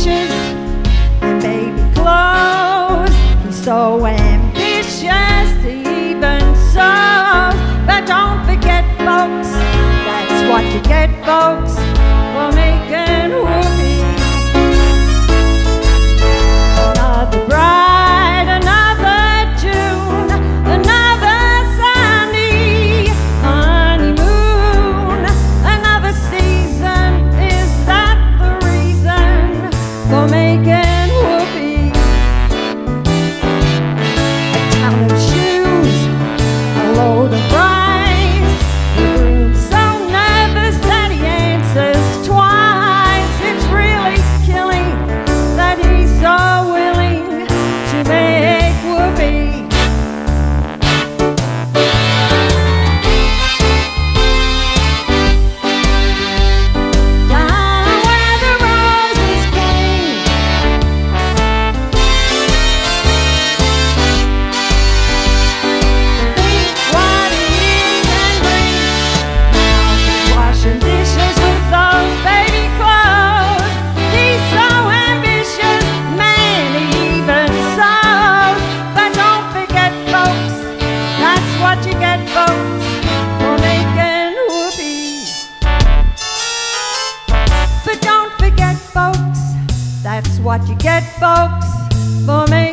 dishes and baby clothes. He's so ambitious, he even sews. But don't forget, folks, that's what you get, folks, for making whoopee. Another bride, another June, another sunny honeymoon, another season. Is that the reason for making whoopee? A ton of shoes, a load of rice, the groom's so nervous that he answers twice. It's really killing that he's so willing to make whoopee. Down where the roses came, think what he is and brings. Now he's washing dishes with those baby clothes. He's so ambitious, man, he even sews. But don't forget, folks, that's what you get, folks, for making whoopee. But don't forget, folks, that's what you get, folks, for making